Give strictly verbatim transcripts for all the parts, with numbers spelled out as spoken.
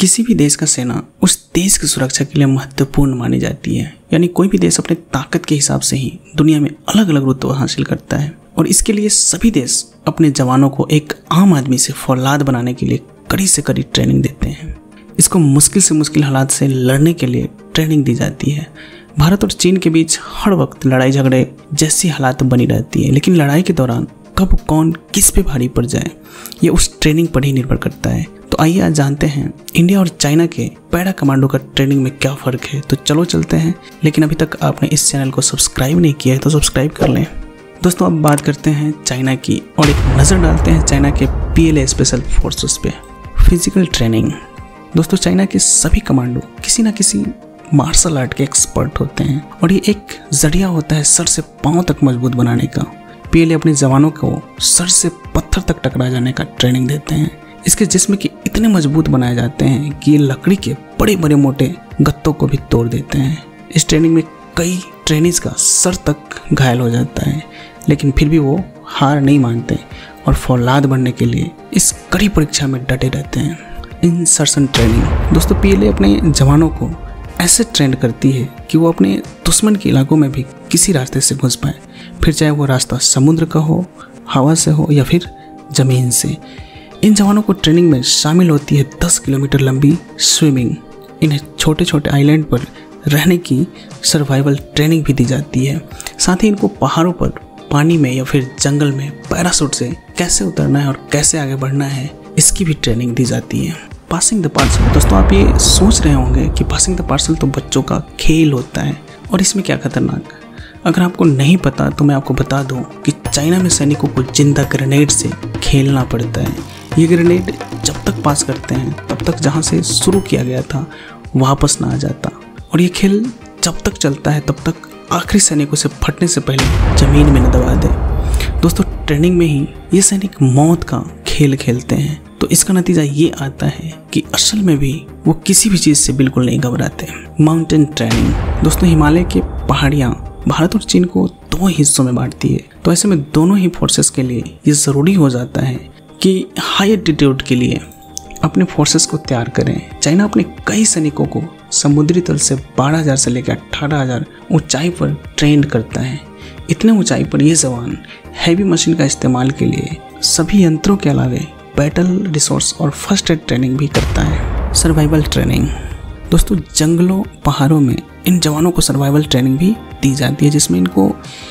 किसी भी देश का सेना उस देश की सुरक्षा के लिए महत्वपूर्ण मानी जाती है। यानी कोई भी देश अपने ताकत के हिसाब से ही दुनिया में अलग अलग रुतबा हासिल करता है और इसके लिए सभी देश अपने जवानों को एक आम आदमी से फौलाद बनाने के लिए कड़ी से कड़ी ट्रेनिंग देते हैं। इसको मुश्किल से मुश्किल हालात से लड़ने के लिए ट्रेनिंग दी जाती है। भारत और चीन के बीच हर वक्त लड़ाई झगड़े जैसी हालात बनी रहती है, लेकिन लड़ाई के दौरान कब कौन किस पे भारी पड़ जाए ये उस ट्रेनिंग पर ही निर्भर करता है। तो आइए आज जानते हैं इंडिया और चाइना के पैरा कमांडो का ट्रेनिंग में क्या फ़र्क है। तो चलो चलते हैं, लेकिन अभी तक आपने इस चैनल को सब्सक्राइब नहीं किया है तो सब्सक्राइब कर लें। दोस्तों अब बात करते हैं चाइना की और एक नज़र डालते हैं चाइना के P L A special forces पे। Physical training. दोस्तों चाइना के सभी कमांडो किसी न किसी मार्शल आर्ट के एक्सपर्ट होते हैं और ये एक जरिया होता है सर से पाँव तक मजबूत बनाने का। पी एल ए अपने जवानों को सर से पत्थर तक टकरा जाने का ट्रेनिंग देते हैं। इसके जिस्म के इतने मजबूत बनाए जाते हैं कि ये लकड़ी के बड़े बड़े मोटे गत्तों को भी तोड़ देते हैं। इस ट्रेनिंग में कई ट्रेनिज का सर तक घायल हो जाता है, लेकिन फिर भी वो हार नहीं मानते और फौलाद बनने के लिए इस कड़ी परीक्षा में डटे रहते हैं। Insertion training. दोस्तों पी एल ए अपने जवानों को ऐसे ट्रेंड करती है कि वो अपने दुश्मन के इलाकों में भी किसी रास्ते से घुस पाए, फिर चाहे वो रास्ता समुद्र का हो, हवा से हो या फिर ज़मीन से। इन जवानों को ट्रेनिंग में शामिल होती है दस किलोमीटर लंबी स्विमिंग। इन्हें छोटे छोटे आइलैंड पर रहने की सर्वाइवल ट्रेनिंग भी दी जाती है। साथ ही इनको पहाड़ों पर, पानी में या फिर जंगल में पैराशूट से कैसे उतरना है और कैसे आगे बढ़ना है इसकी भी ट्रेनिंग दी जाती है। Passing the parcel. दोस्तों आप ये सोच रहे होंगे कि पासिंग द पार्सल तो बच्चों का खेल होता है और इसमें क्या खतरनाक। अगर आपको नहीं पता तो मैं आपको बता दूं कि चाइना में सैनिकों को जिंदा ग्रेनेड से खेलना पड़ता है। ये ग्रेनेड जब तक पास करते हैं तब तक जहाँ से शुरू किया गया था वापस ना आ जाता, और ये खेल जब तक चलता है तब तक आखिरी सैनिकों से फटने से पहले ज़मीन में न दबा दे। दोस्तों ट्रेनिंग में ही ये सैनिक मौत का खेल खेलते हैं, तो इसका नतीजा ये आता है कि असल में भी वो किसी भी चीज़ से बिल्कुल नहीं घबराते। Mountain training. दोस्तों हिमालय के पहाड़ियाँ भारत और चीन को दो हिस्सों में बांटती है, तो ऐसे में दोनों ही फोर्सेस के लिए ये ज़रूरी हो जाता है कि हाई एल्टीट्यूड के लिए अपने फोर्सेस को तैयार करें। चाइना अपने कई सैनिकों को समुद्री तल से बारह हज़ार से लेकर अठारह हज़ार ऊंचाई पर ट्रेंड करता है। इतने ऊंचाई पर ये जवान हैवी मशीन का इस्तेमाल के लिए सभी यंत्रों के अलावे बैटल रिसोर्स और फर्स्ट एड ट्रेनिंग भी करता है। Survival training. दोस्तों जंगलों पहाड़ों में इन जवानों को सर्वाइवल ट्रेनिंग भी दी जाती है, जिसमें इनको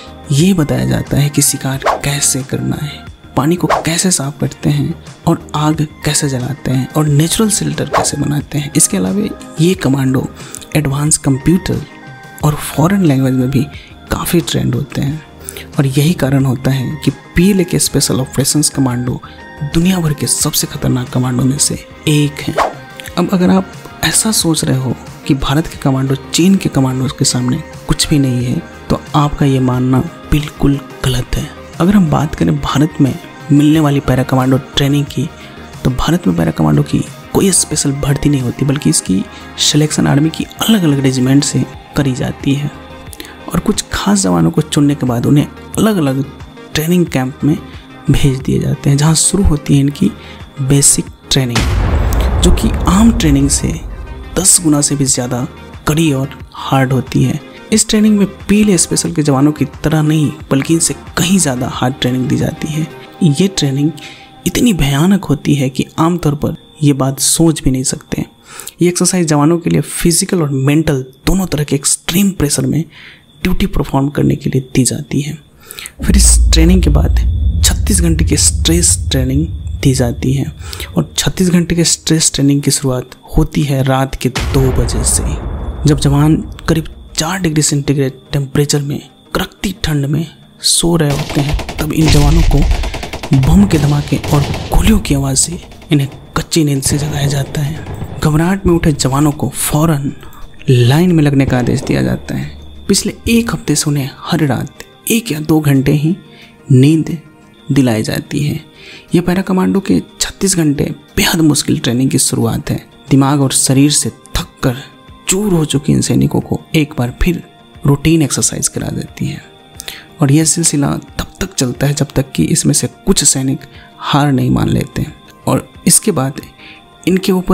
ये बताया जाता है कि शिकार कैसे करना है, पानी को कैसे साफ करते हैं और आग कैसे जलाते हैं और नेचुरल शेल्टर कैसे बनाते हैं। इसके अलावा ये कमांडो एडवांस कंप्यूटर और फॉरेन लैंग्वेज में भी काफ़ी ट्रेंड होते हैं, और यही कारण होता है कि पी एल ए के स्पेशल ऑपरेशंस कमांडो दुनिया भर के सबसे खतरनाक कमांडो में से एक हैं। अब अगर आप ऐसा सोच रहे हो कि भारत के कमांडो चीन के कमांडो के सामने कुछ भी नहीं है, तो आपका ये मानना बिल्कुल गलत है। अगर हम बात करें भारत में मिलने वाली पैरा कमांडो ट्रेनिंग की, तो भारत में पैरा कमांडो की कोई स्पेशल भर्ती नहीं होती, बल्कि इसकी सिलेक्शन आर्मी की अलग अलग रेजिमेंट से करी जाती है, और कुछ खास जवानों को चुनने के बाद उन्हें अलग अलग ट्रेनिंग कैंप में भेज दिए जाते हैं, जहां शुरू होती है इनकी बेसिक ट्रेनिंग, जो कि आम ट्रेनिंग से दस गुना से भी ज़्यादा कड़ी और हार्ड होती है। इस ट्रेनिंग में पी एल ए स्पेशल के जवानों की तरह नहीं, बल्कि इनसे कहीं ज़्यादा हार्ड ट्रेनिंग दी जाती है। ये ट्रेनिंग इतनी भयानक होती है कि आमतौर पर ये बात सोच भी नहीं सकते। ये एक्सरसाइज जवानों के लिए फिजिकल और मेंटल दोनों तरह के एक्सट्रीम प्रेशर में ड्यूटी परफॉर्म करने के लिए दी जाती है। फिर इस ट्रेनिंग के बाद छत्तीस घंटे की स्ट्रेस ट्रेनिंग दी जाती है, और छत्तीस घंटे के स्ट्रेस ट्रेनिंग की शुरुआत होती है रात के दो बजे से। जब जवान करीब चार डिग्री सेंटीग्रेड टेम्परेचर में कड़कती ठंड में सो रहे होते हैं, तब इन जवानों को बम के धमाके और गोलियों की आवाज़ से इन्हें कच्ची नींद से जगाया जाता है। घबराहट में उठे जवानों को फौरन लाइन में लगने का आदेश दिया जाता है। पिछले एक हफ्ते से उन्हें हर रात एक या दो घंटे ही नींद दिलाई जाती है। यह पैरा कमांडो के छत्तीस घंटे बेहद मुश्किल ट्रेनिंग की शुरुआत है। दिमाग और शरीर से थक कर चूर हो चुके इन सैनिकों को एक बार फिर रूटीन एक्सरसाइज करा देती है, और यह सिलसिला तब तक चलता है जब तक कि इसमें से कुछ सैनिक हार नहीं मान लेते, और इसके बाद इनके ऊपर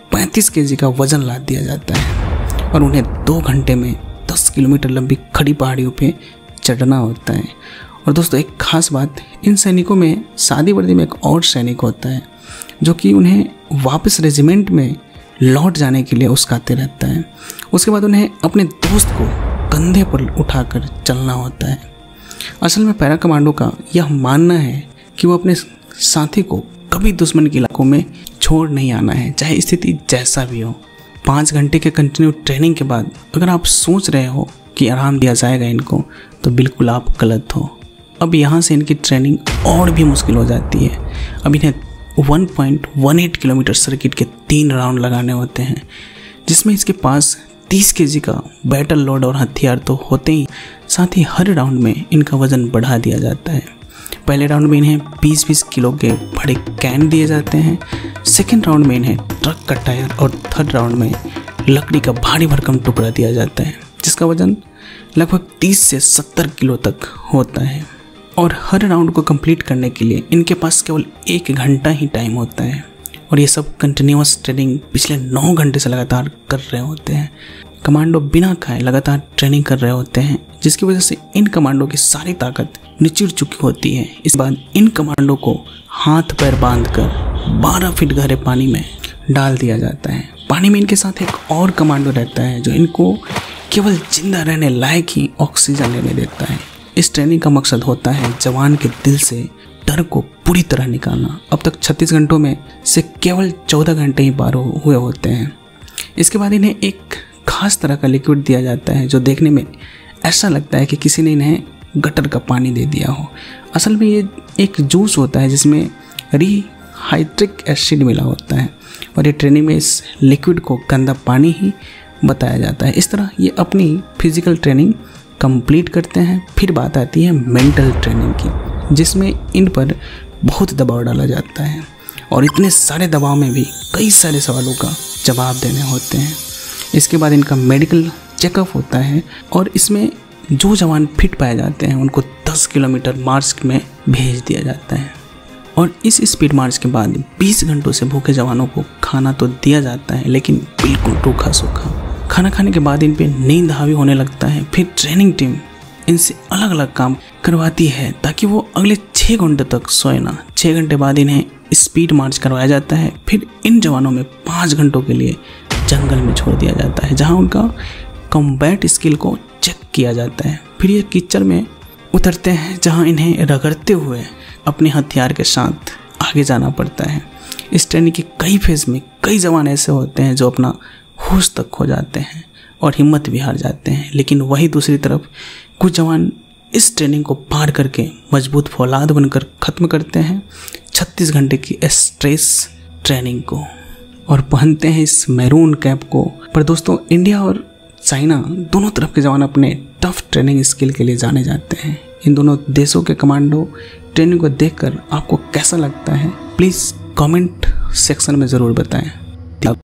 पैंतीस केजी का वजन लाद दिया जाता है और उन्हें दो घंटे में दस किलोमीटर लंबी खड़ी पहाड़ियों पे चढ़ना होता है। और दोस्तों एक खास बात, इन सैनिकों में सादी वर्दी में एक और सैनिक होता है जो कि उन्हें वापस रेजिमेंट में लौट जाने के लिए उस्काते रहता है। उसके बाद उन्हें अपने दोस्त को कंधे पर उठाकर चलना होता है। असल में पैरा कमांडो का यह मानना है कि वो अपने साथी को कभी दुश्मन के इलाकों में छोड़ नहीं आना है, चाहे स्थिति जैसा भी हो। पाँच घंटे के कंटिन्यू ट्रेनिंग के बाद अगर आप सोच रहे हो कि आराम दिया जाएगा इनको, तो बिल्कुल आप गलत हो। अब यहाँ से इनकी ट्रेनिंग और भी मुश्किल हो जाती है। अब इन्हें एक पॉइंट एक आठ किलोमीटर सर्किट के तीन राउंड लगाने होते हैं, जिसमें इसके पास तीस केजी का बैटल लोड और हथियार तो होते ही, साथ ही हर राउंड में इनका वज़न बढ़ा दिया जाता है। पहले राउंड में इन्हें बीस बीस किलो के बड़े कैन दिए जाते हैं, सेकेंड राउंड में इन्हें ट्रक का टायर और थर्ड राउंड में लकड़ी का भारी भरकम टुकड़ा दिया जाता है, जिसका वज़न लगभग तीस से सत्तर किलो तक होता है। और हर राउंड को कंप्लीट करने के लिए इनके पास केवल एक घंटा ही टाइम होता है और ये सब कंटिन्यूअस ट्रेनिंग पिछले नौ घंटे से लगातार कर रहे होते हैं। कमांडो बिना खाए लगातार ट्रेनिंग कर रहे होते हैं, जिसकी वजह से इन कमांडो की सारी ताकत निचुड़ चुकी होती है। इस बाद इन कमांडो को हाथ पैर बांधकर बारह फीट गहरे पानी में डाल दिया जाता है। पानी में इनके साथ एक और कमांडो रहता है जो इनको केवल जिंदा रहने लायक ही ऑक्सीजन लेने देता है। इस ट्रेनिंग का मकसद होता है जवान के दिल से डर को पूरी तरह निकालना। अब तक छत्तीस घंटों में से केवल चौदह घंटे ही पार हुए होते हैं। इसके बाद इन्हें एक खास तरह का लिक्विड दिया जाता है जो देखने में ऐसा लगता है कि किसी ने इन्हें गटर का पानी दे दिया हो। असल में ये एक जूस होता है जिसमें रिहाइड्रिक एसिड मिला होता है और ये ट्रेनिंग में इस लिक्विड को गंदा पानी ही बताया जाता है। इस तरह ये अपनी फिजिकल ट्रेनिंग कंप्लीट करते हैं। फिर बात आती है मेंटल ट्रेनिंग की, जिसमें इन पर बहुत दबाव डाला जाता है और इतने सारे दबाव में भी कई सारे सवालों का जवाब देने होते हैं। इसके बाद इनका मेडिकल चेकअप होता है और इसमें जो जवान फिट पाए जाते हैं उनको दस किलोमीटर मार्च में भेज दिया जाता है। और इस स्पीड मार्च के बाद बीस घंटों से भूखे जवानों को खाना तो दिया जाता है, लेकिन बिल्कुल रूखा सूखा। खाना खाने के बाद इन पे नींद हावी होने लगता है। फिर ट्रेनिंग टीम इनसे अलग अलग काम करवाती है ताकि वो अगले छः घंटे तक सोए ना। छः घंटे बाद इन्हें स्पीड मार्च करवाया जाता है। फिर इन जवानों में पाँच घंटों के लिए जंगल में छोड़ दिया जाता है, जहाँ उनका कॉम्बैट स्किल को चेक किया जाता है। फिर ये कीचड़ में उतरते हैं, जहाँ इन्हें रगड़ते हुए अपने हथियार के साथ आगे जाना पड़ता है। इस ट्रेनिंग के कई फेज में कई जवान ऐसे होते हैं जो अपना होश तक खो जाते हैं और हिम्मत भी हार जाते हैं, लेकिन वही दूसरी तरफ कुछ जवान इस ट्रेनिंग को पार करके मजबूत फौलाद बनकर ख़त्म करते हैं छत्तीस घंटे की स्ट्रेस ट्रेनिंग को और पहनते हैं इस मैरून कैप को। पर दोस्तों, इंडिया और चाइना दोनों तरफ के जवान अपने टफ ट्रेनिंग स्किल के लिए जाने जाते हैं। इन दोनों देशों के कमांडो ट्रेनिंग को देखकर आपको कैसा लगता है, प्लीज़ कमेंट सेक्शन में ज़रूर बताएं।